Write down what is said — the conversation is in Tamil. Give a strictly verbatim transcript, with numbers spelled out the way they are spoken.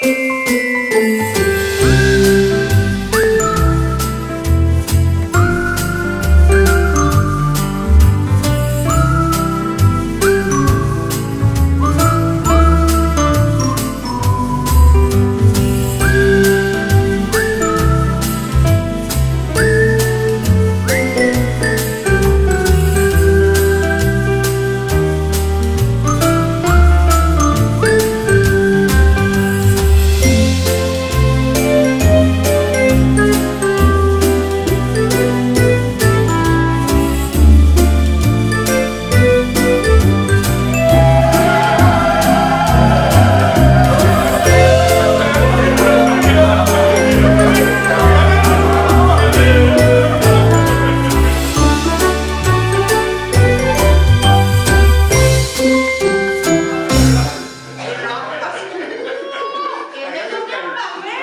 Hãy subscribe cho kênh Ghiền Mì Gõ để không bỏ lỡ